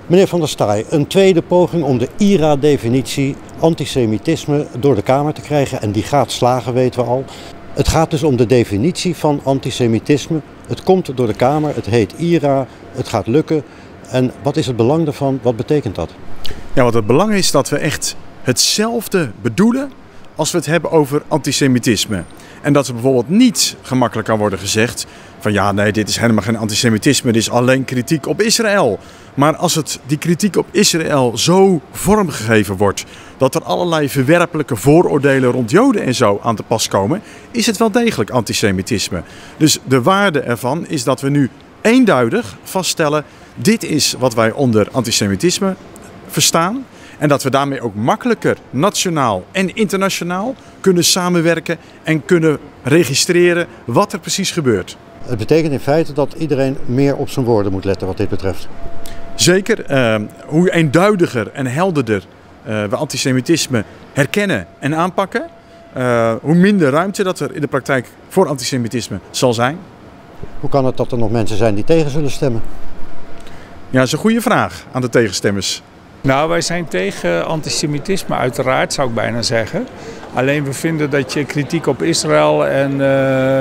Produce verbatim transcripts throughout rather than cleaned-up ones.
Meneer Van der Staaij, een tweede poging om de I R A-definitie antisemitisme door de Kamer te krijgen. En die gaat slagen, weten we al. Het gaat dus om de definitie van antisemitisme. Het komt door de Kamer, het heet I R A, het gaat lukken. En wat is het belang daarvan? Wat betekent dat? Ja, wat het belang is dat we echt hetzelfde bedoelen als we het hebben over antisemitisme. En dat er bijvoorbeeld niet gemakkelijk kan worden gezegd van ja, nee, dit is helemaal geen antisemitisme, dit is alleen kritiek op Israël. Maar als het, die kritiek op Israël zo vormgegeven wordt dat er allerlei verwerpelijke vooroordelen rond Joden en zo aan te pas komen, is het wel degelijk antisemitisme. Dus de waarde ervan is dat we nu eenduidig vaststellen, dit is wat wij onder antisemitisme verstaan. En dat we daarmee ook makkelijker nationaal en internationaal kunnen samenwerken en kunnen registreren wat er precies gebeurt. Het betekent in feite dat iedereen meer op zijn woorden moet letten wat dit betreft. Zeker. Uh, hoe eenduidiger en helderder uh, we antisemitisme herkennen en aanpakken, uh, hoe minder ruimte dat er in de praktijk voor antisemitisme zal zijn. Hoe kan het dat er nog mensen zijn die tegen zullen stemmen? Ja, dat is een goede vraag aan de tegenstemmers. Nou, wij zijn tegen antisemitisme uiteraard, zou ik bijna zeggen. Alleen we vinden dat je kritiek op Israël en, uh,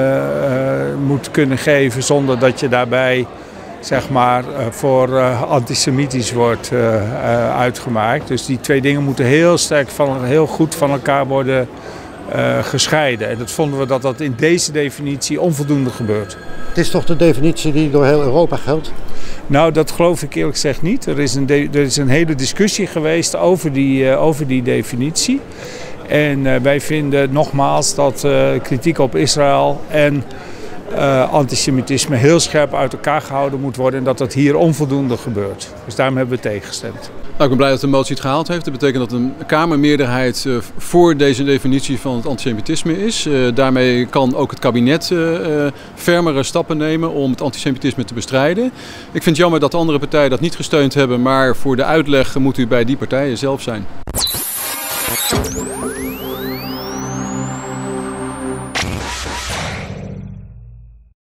uh, moet kunnen geven zonder dat je daarbij zeg maar, uh, voor uh, antisemitisch wordt uh, uh, uitgemaakt. Dus die twee dingen moeten heel sterk, van, heel goed van elkaar worden uh, gescheiden. En dat vonden we dat dat in deze definitie onvoldoende gebeurt. Het is toch de definitie die door heel Europa geldt? Nou, dat geloof ik eerlijk gezegd niet. Er is een, er is een hele discussie geweest over die, uh, over die definitie. En uh, wij vinden nogmaals dat uh, kritiek op Israël en uh, antisemitisme heel scherp uit elkaar gehouden moet worden. En dat dat hier onvoldoende gebeurt. Dus daarom hebben we tegengestemd. Nou, ik ben blij dat de motie het gehaald heeft. Dat betekent dat een Kamermeerderheid uh, voor deze definitie van het antisemitisme is. Uh, daarmee kan ook het kabinet uh, uh, fermere stappen nemen om het antisemitisme te bestrijden. Ik vind het jammer dat de andere partijen dat niet gesteund hebben, maar voor de uitleg moet u bij die partijen zelf zijn.